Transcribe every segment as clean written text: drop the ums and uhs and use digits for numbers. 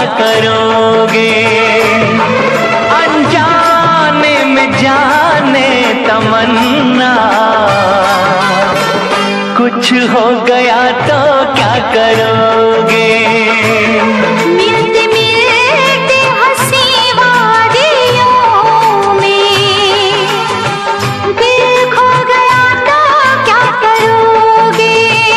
करोगे? अनजाने में जाने तमन्ना, कुछ हो गया तो क्या करोगे? मिलते मिलते हंसी वादियों में दिल खो गया तो क्या करोगे?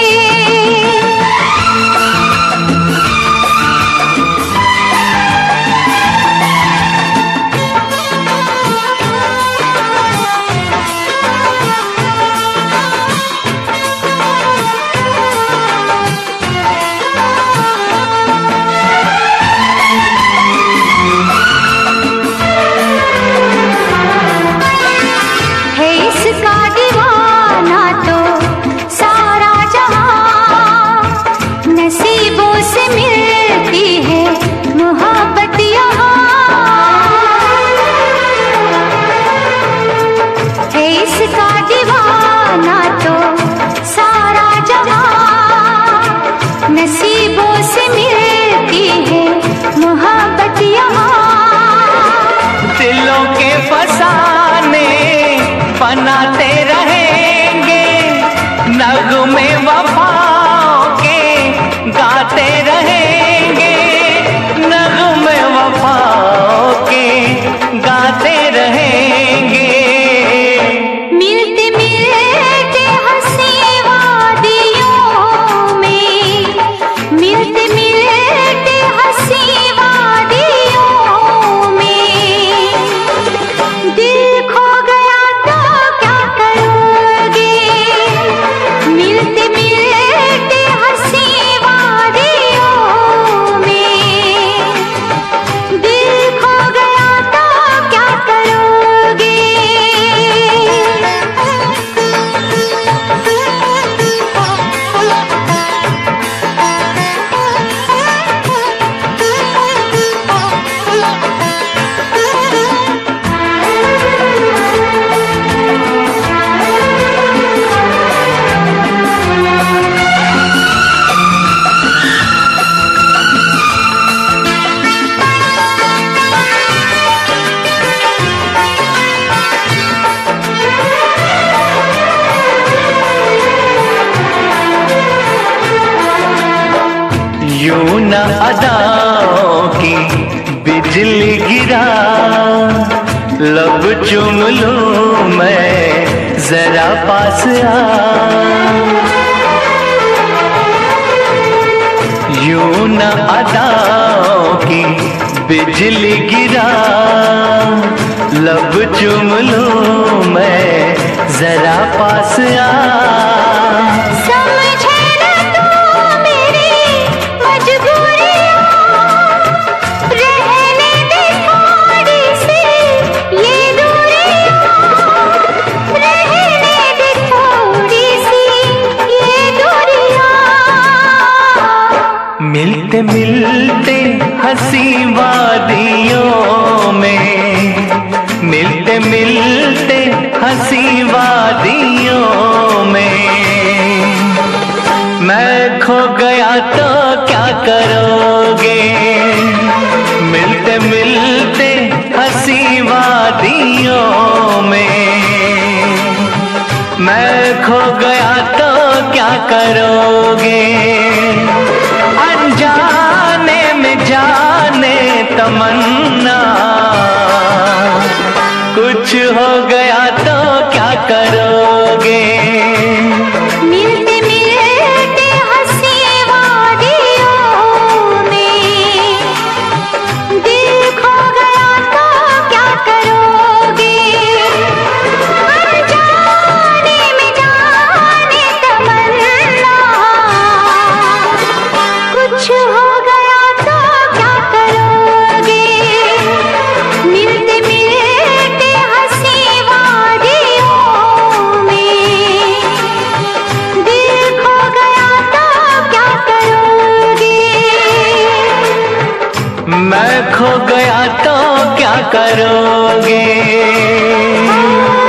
इसका दीवाना तो सारा जहां, नसीबों से मिलती है मोहब्बत यहाँ। है इसका दीवाना तो सारा जहां, नसीबों से मिलती है मोहब्बत यहाँ। दिलों के फसाने बनाते रहेंगे, नगमे वफाओं के गाते रहेंगे, नगमे वफाओं के गाते रहेंगे। मिलते मिलते हंसी वादियों में, मिलते मिलते हंसी वादियों में दिल खो गया तो क्या करोगे? मिलते मिलते हंसी वादियों में दिल खो गया तो क्या करोगे? यूं न अदाओं की बिजली गिरा, लब चूम लूं मैं जरा पास आ। यूं न अदाओं की बिजली गिरा, लब चूम लूं मैं जरा पास आ। समझे न तू मेरी मजबूरियां, रहने दे थोड़ी सी ये दूरियां, रहने दे थोड़ी सी ये दूरियां। मिलते मिलते हंसी वादियों में, मिलते मिलते हंसी वादियों में मैं खो गया तो क्या करोगे? मिलते मिलते हंसी वादियों में मैं खो गया तो क्या करोगे? अनजाने में जाने तमन्ना, कुछ हो गया तो क्या करोगे? मिलते मिलते हंसी वादियों में दिल खो गया तो क्या करोगे? अनजाने में जाने तमन्ना, कुछ हो गया तो क्या करोगे? मिलते मिलते हंसी वादियों में दिल खो गया तो क्या करोगे? मैं खो गया तो क्या करोगे?